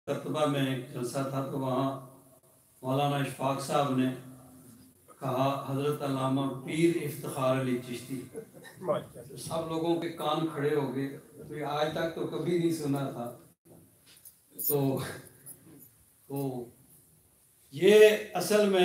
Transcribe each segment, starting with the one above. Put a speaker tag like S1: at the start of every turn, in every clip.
S1: करतबा में एक जलसा था तो वहाँ मौलाना इशफाक साहब ने कहा हज़रत अल्लामा पीर इफ्तिखार अली चिश्ती, तो सब लोगों के कान खड़े हो गए। तो आज तक तो कभी नहीं सुना था। तो ये असल में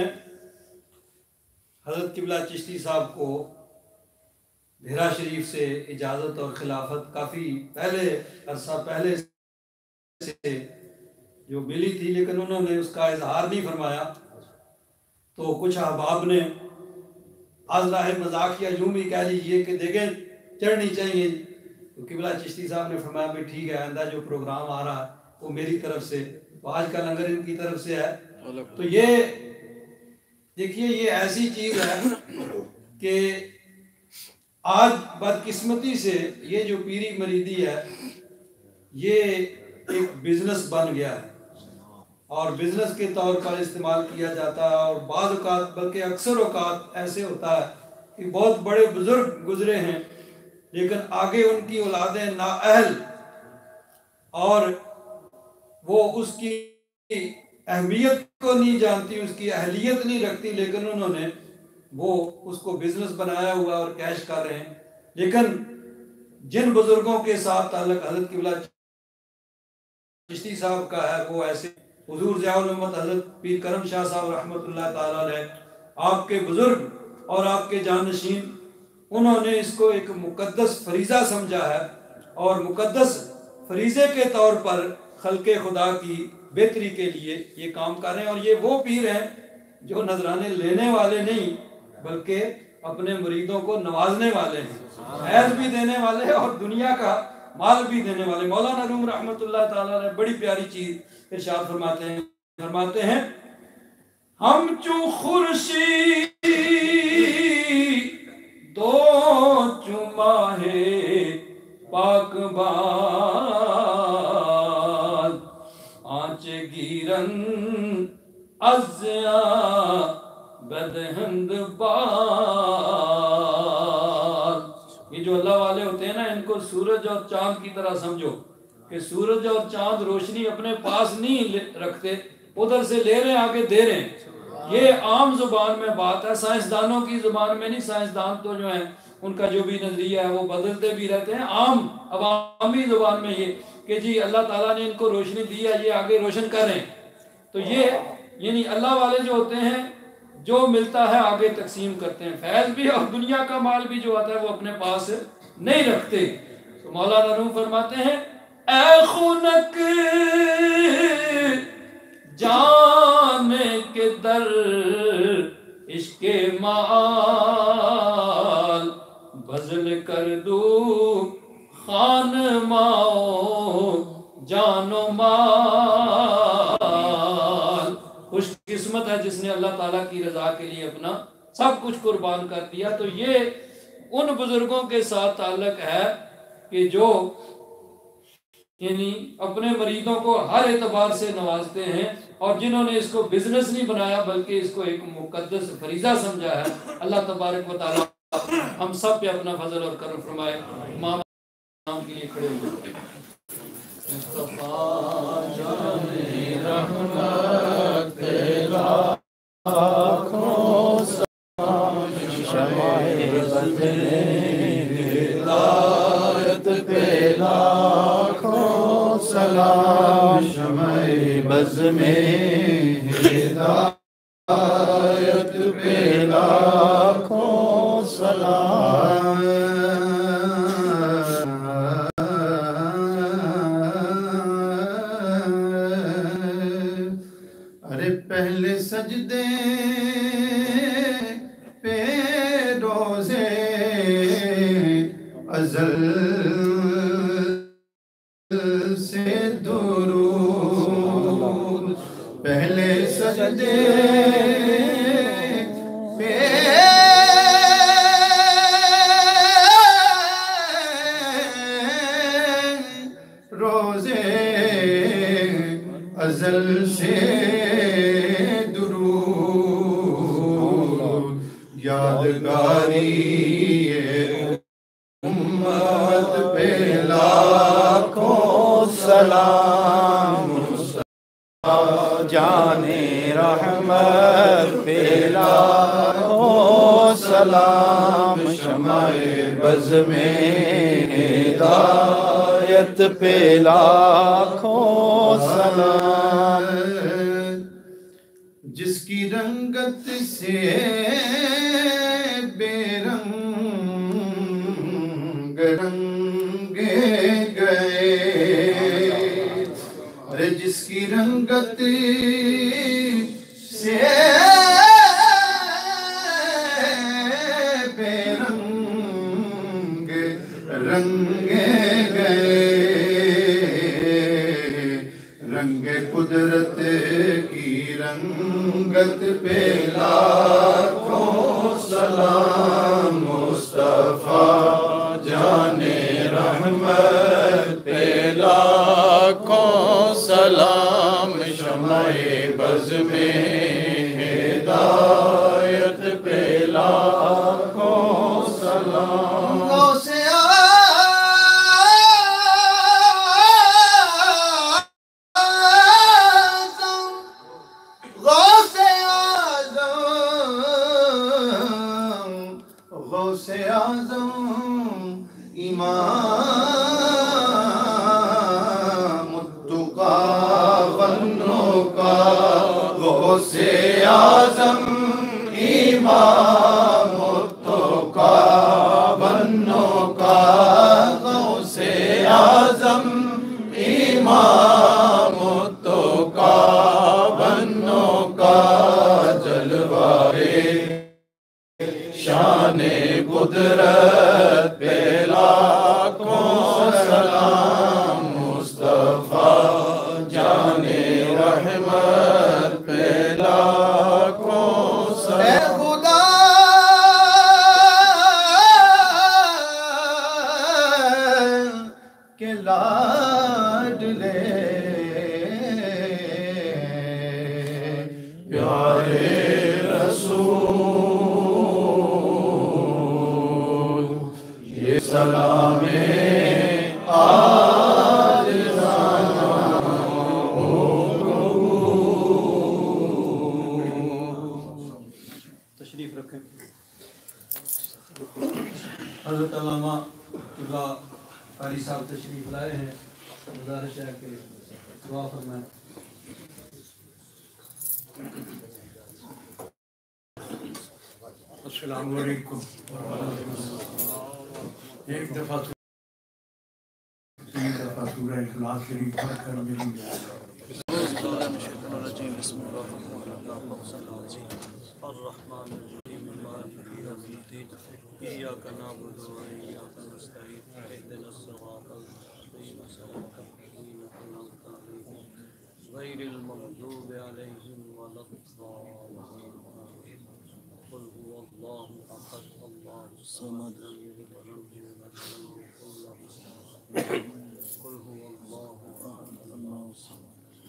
S1: हज़रत किबला चिश्ती साहब को भेरा शरीफ से इजाज़त और खिलाफत काफ़ी अरसा पहले से जो मिली थी, लेकिन उन्होंने उसका इजहार नहीं फरमाया। तो कुछ अहबाब ने आज़राह मजाक या यूं भी कह लीजिए कि देखें चढ़नी चाहिए। तो किबला चिश्ती साहब ने फरमाया भाई ठीक है, आइंदा जो प्रोग्राम आ रहा है वो मेरी तरफ से, तो आज का लंगर इनकी तरफ से है। तो ये देखिए, ये ऐसी चीज़ है कि आज बदकिस्मती से ये जो पीरी मरीदी है ये एक बिजनेस बन गया है और बिजनेस के तौर पर इस्तेमाल किया जाता है। और बाज़ औक़ात, बल्कि अक्सर औक़ात ऐसे होता है कि बहुत बड़े बुजुर्ग गुजरे हैं लेकिन आगे उनकी औलादें नाअहल और वो उसकी अहमियत को नहीं जानती, उसकी अहलियत नहीं रखती, लेकिन उन्होंने वो उसको बिजनेस बनाया हुआ और कैश कर रहे हैं। लेकिन जिन बुजुर्गों के साथ ताल्लुक हज़रत किबला चिश्ती साहब का है वो ऐसे हुजूर ज़ियाउल उम्मत हज़रत पीर करम शाह साहब रहमतुल्लाह ताला अलैह, आपके बुजुर्ग और आपके जानशीन, उन्होंने इसको एक मुकद्दस फरीज़ा समझा है और मुकद्दस फरीज़े के तौर पर खल्के खुदा की बेहतरी के लिए ये काम कर रहे हैं। और ये वो पीर हैं जो नजराने लेने वाले नहीं बल्कि अपने मुरीदों को नवाजने वाले हैं, फैज़ भी देने वाले हैं और दुनिया का माल भी देने वाले। मौलाना रूम रहमतुल्लाह ताला ने बड़ी प्यारी चीज इरशाद फरमाते हैं हम चू खुर्शी दो चुमाहे पाक बाज आंच गिरन अज़्या बदहंद बाज। ये जो अल्लाह वाले होते हैं ना, इनको सूरज और चांद की तरह समझो कि सूरज और चांद रोशनी अपने पास नहीं रखते, उधर से ले रहे हैं आगे दे रहे हैं। ये आम जुबान में बात है, साइंसदानों की जुबान में नहीं। साइंसदान तो जो है उनका जो भी नजरिया है वो बदलते भी रहते हैं। आम अवामी जुबान में ये कि जी अल्लाह ताला ने इनको रोशनी दी है, ये आगे रोशन कर रहे हैं। तो ये यानी अल्लाह वाले जो होते हैं जो मिलता है आगे तकसीम करते हैं। फैज़ भी और दुनिया का माल भी जो आता है वो अपने पास नहीं रखते। तो मौलाना रूम फरमाते हैं ऐ खुनक जाने के दर इश्के माल बज़ल कर दू खान माओ जानो माल। खुश किस्मत है जिसने अल्लाह ताला की रजा के लिए अपना सब कुछ कुर्बान कर दिया। तो ये उन बुजुर्गों के साथ ताल्लुक है कि जो यानी अपने मरीदों को हर एतबार से नवाजते हैं और जिन्होंने इसको बिजनेस नहीं बनाया बल्कि इसको एक मुकद्दस फरीजा समझा है। अल्लाह तबारक व तआला हम सब पे अपना फजल और करम फरमाए। इमाम के लिए खड़े हुए मुस्तफा जाने रहमत लाखों सलाम शमाए बदले हिदायत पे लाखों सलाम शमाए बज़ में हिदायत पे लाखों सलाम। अरे पहले सजदे पे रोज़े अज़ल से दुरूद, पहले सजदे पे रोज़े अज़ल से दुरूद यादगारी उम्मत पे लाखों सलाम।
S2: جانے رحمت پہ لاکھوں سلام، شمع بز میں ہدایت پہ لاکھوں سلام،
S3: جس کی رنگت سے بے رنگ رنگے گئے، ارے جس کی رنگت سے بے رنگ رنگے گئے، رنگ قدرت کی رنگت پہ لاکھوں سلام، مصطفیٰ جانے رحمت پہ
S2: لاکھوں سلام، شمع بز میں ہدایت پہ لاکھوں سلام،
S3: غوثِ اعظم، غوثِ اعظم، غوثِ اعظم، امام التقیٰ والنقیٰ، غوثِ اعظم، امام التقیٰ والنقیٰ، غوثِ اعظم، امام التقیٰ والنقیٰ، جلوائے شان قدرت پہ لاکھوں سلام، مصطفیٰ جانے رحمت پہ لاکھوں سلام، اے خدا کے لاڈلے پیارے رسول، یہ سلام
S1: تشریف رکھیں۔ حضرت علامہ اللہ قاری صاحب تشریف لائے ہیں، گزارش ہے کہ دعا فرمائیں۔
S4: السلام علیکم۔ ایک دفعہ تین دفعہ سورہ اخلاص شریف پڑھ کر میری
S1: الرحمن الرحیم مالک یوم الدین ایاک نعبد و ایاک نستعین اهدنا الصراط المستقیم صراط الذین انعمت علیہم غیر المغضوب علیہم ولا الضالین قل هو اللہ احد اللہ الصمد لم یلد ولم یولد ولم یکن له کفوا احد قل هو اللہ احد اللہ الصمد۔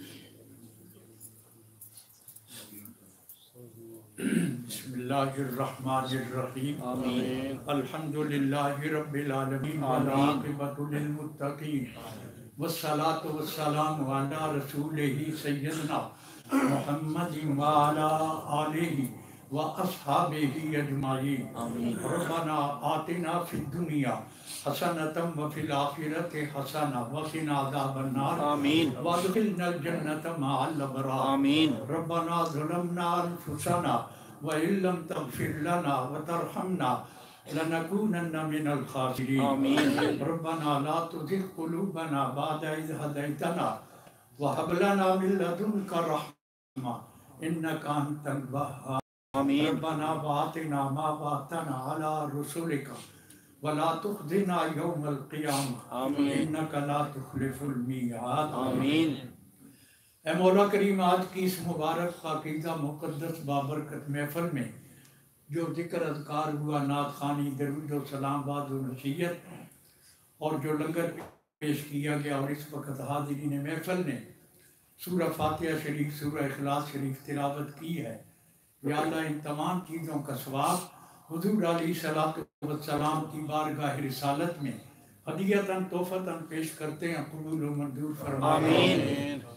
S4: بسم اللہ الرحمن الرحیم، آمین۔ الحمدللہ رب العالمین والعاقبۃ للمتقین، والصلاۃ والسلام علی رسولہ سیدنا محمد وعلی آلہ واصحابہ اجمعین، ربنا آتنا فی الدنیا حسنۃ وفی الآخرۃ حسنۃ وقنا عذاب النار، آمین، وادخلنا الجنۃ مع الابرار، آمین۔ ربنا ظلمنا انفسنا وإن لم تغفر لنا وترحمنا لنكونن من الخاسرين، آمين۔ ربنا لا تزغ قلوبنا بعد إذ هديتنا وهب لنا من لدنك رحمة إنك أنت الوهاب، آمين۔ ربنا وآتنا ما وعدتنا على رسلك ولا تخزنا يوم القيامة، آمين، إنك لا تخلف الميعاد، آمين۔ اے مولا کریم، آج کی اس مبارک پاکیزہ مقدس بابرکت محفل میں جو ذکر اذکار ہوا، نعت خوانی، درود و سلام، وعظ و نصیحت، اور جو لنگر پیش کیا گیا، اور اس وقت حاضرین محفل نے سورہ فاتحہ شریف، سورہ اخلاص شریف تلاوت کی ہے، یا اللہ ان تمام چیزوں کا ثواب حضور علیہ الصلوۃ والسلام کی بارگاہ رسالت میں ہدیتاً تحفتاً پیش کرتے ہیں، قبول و منظور فرمائے، آمین۔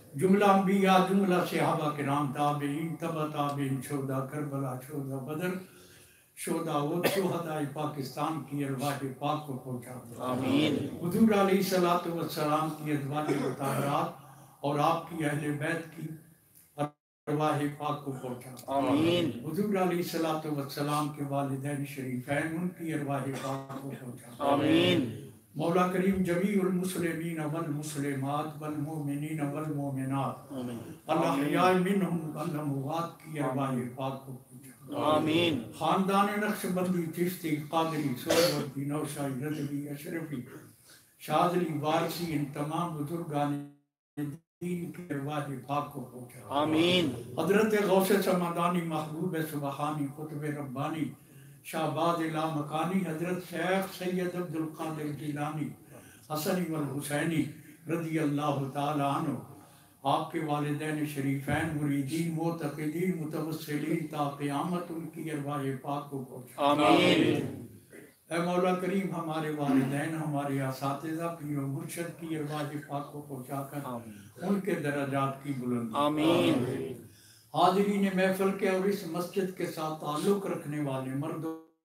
S4: جملہ انبیاء، جملہ صحابہ کرام، تابعین، تبع تابعین، شہداء کربلا، شہداء بدر، شہداء احد، شہداء پاکستان کی ارواح پاک کو پہنچا دے
S2: آمین
S4: حضور علیہ الصلوۃ والسلام کی ازواج مطہرات اور آپ کی اہل بیت کی ارواح پاک کو پہنچا دے
S2: آمین
S4: حضور علیہ الصلوۃ والسلام کے والدین شریفین، ان کی ارواح پاک کو پہنچا دے
S2: آمین
S4: مولا کریم جمیع المسلمین والمسلمات والمؤمنین والمؤمنات الاحیاء منہم والاموات کی ارواح پاک کو پہنچا دے
S2: آمین
S4: خاندان نقشبندی، چشتی، قادری، سہروردی، نوشاہی، رضوی، اشرفی، شاذلی، وارثی، ان تمام بزرگان دین کی ارواح پاک کو پہنچا
S2: آمین
S4: حضرت غوث سمدانی، محبوب سبحانی، قطب ربانی، شہباز لامکانی، حضرت شیخ سید عبد القادر جیلانی حسنی والحسینی رضی اللہ تعالی عنہ، آپ کے والدین شریفین، مریدین، معتقدین، متوسلین تا قیامت ان کی ارواح پاک کو پہنچا
S2: آمین
S4: اے مولا کریم ہمارے والدین، ہمارے اساتذہ، پیر و مرشد کی ارواح پاک کو پہنچا کر ان کے درجات کی بلندی
S2: آمین
S4: حاضرین محفل کے اور اس مسجد کے ساتھ تعلق رکھنے والے مرد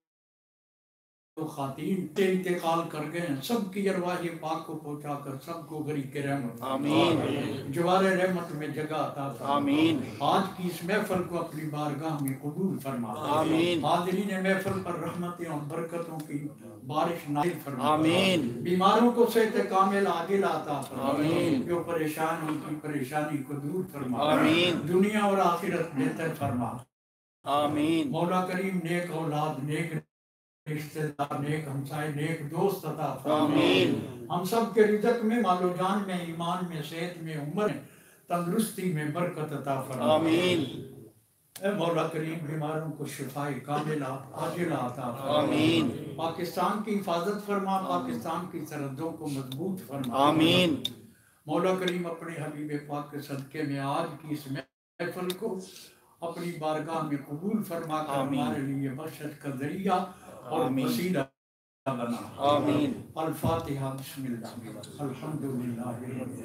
S4: و خواتین کے انتقال کر گئے ہیں، سب کی ارواح پاک کو پہنچا کر سب کو غریق رحمت
S2: آمین
S4: جوار رحمت میں جگہ عطا فرما
S2: آمین
S4: آج کی اس محفل کو اپنی بارگاہ میں قبول فرما
S2: آمین
S4: حاضرین محفل پر رحمتیں اور برکتوں کی بارش نازل فرما
S2: آمین
S4: بیماروں کو صحت کامل عاجل عطا فرما
S2: آمین
S4: جو پریشان ان کی پریشانی کو دور فرما
S2: آمین
S4: دنیا اور آخرت بہتر فرما
S2: آمین
S4: مولا کریم نیک اولاد، نیک رشتہ دار، نیک ہمسائے، نیک دوست عطا فرما
S2: آمین
S4: ہم سب کے رزق میں، مال و جان میں، ایمان میں، صحت میں، عمر میں، تندرستی میں برکت عطا فرما
S2: آمین
S4: اے مولا کریم بیماروں کو شفا کاملہ عاجلہ عطا فرما
S2: آمین
S4: پاکستان کی حفاظت فرما، پاکستان کی سرحدوں کو مضبوط فرما
S2: آمین
S4: مولا کریم اپنے حبیب پاک کے صدقے میں آج کی اس محفل کو اپنی بارگاہ میں قبول فرما کر ہمارے لیے بخشش کا ذریعہ اور وسیلہ بنا
S2: آمین
S4: الفاتحہ بسم اللہ الحمدللہ رب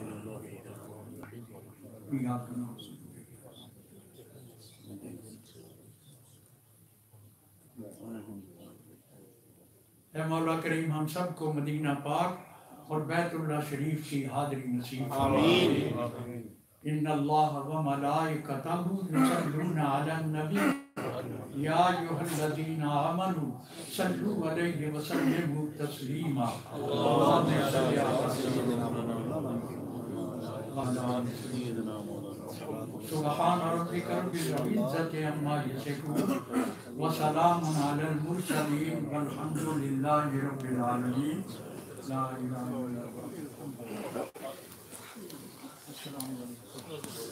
S4: العالمین اے مولا کریم ہم سب کو مدینہ پاک اور بیت اللہ شریف کی حاضری نصیب
S2: آمین
S4: ان اللہ و ملائکتہ یصلون علی النبی یا ایھا الذین آمنوا صلوا علیہ وسلموا تسلیما اللہم صل علی سیدنا محمد سبحان ربک رب العزۃ عما یصفون وسلام علی المرسلین والحمد للہ رب العالمین لا الہ الا اللہ السلام علیکم